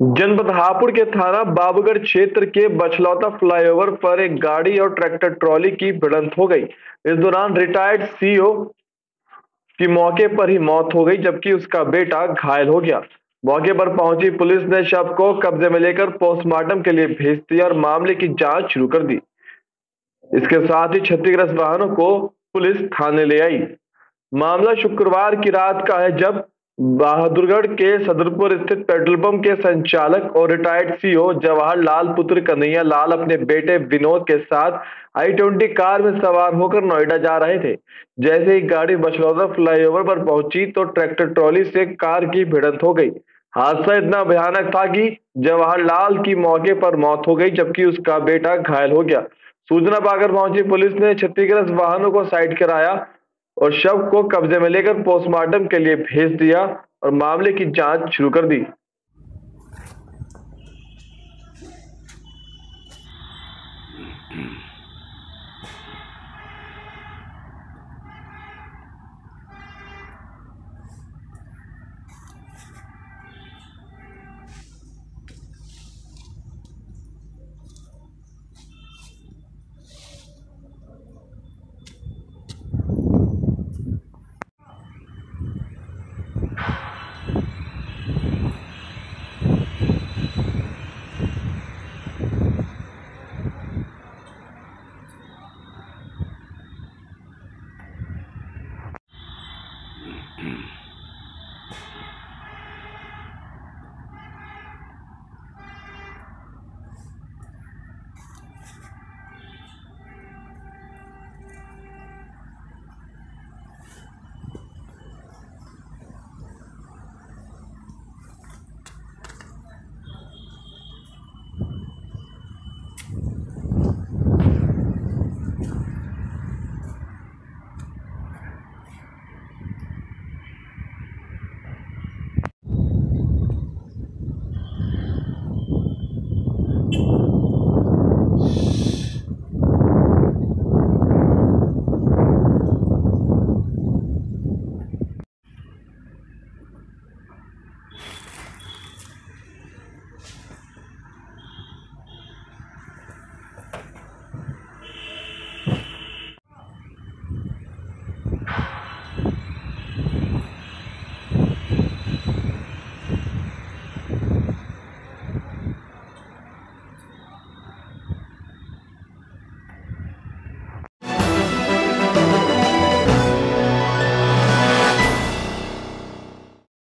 जनपद हापुड़ के थाना बाबूगढ़ क्षेत्र के बछलौता फ्लाईओवर पर एक गाड़ी और ट्रैक्टर ट्रॉली की भिड़ंत हो गई। इस दौरान रिटायर्ड सीईओ की मौके पर ही मौत हो गई, जबकि उसका बेटा घायल हो गया। मौके पर पहुंची पुलिस ने शव को कब्जे में लेकर पोस्टमार्टम के लिए भेज दिया और मामले की जांच शुरू कर दी। इसके साथ ही क्षतिग्रस्त वाहनों को पुलिस थाने ले आई। मामला शुक्रवार की रात का है, जब बहादुरगढ़ के सदरपुर स्थित पेट्रोल पंप के संचालक और रिटायर्ड सीईओ जवाहरलाल पुत्र कन्हैया लाल अपने बेटे विनोद के साथ i20 कार में सवार होकर नोएडा जा रहे थे। जैसे ही गाड़ी बछलौदा फ्लाईओवर पर पहुंची तो ट्रैक्टर ट्रॉली से कार की भिड़ंत हो गई। हादसा इतना भयानक था कि जवाहरलाल की मौके पर मौत हो गई, जबकि उसका बेटा घायल हो गया। सूचना पाकर पहुंची पुलिस ने क्षतिग्रस्त वाहनों को साइड कराया और शव को कब्जे में लेकर पोस्टमार्टम के लिए भेज दिया और मामले की जांच शुरू कर दी।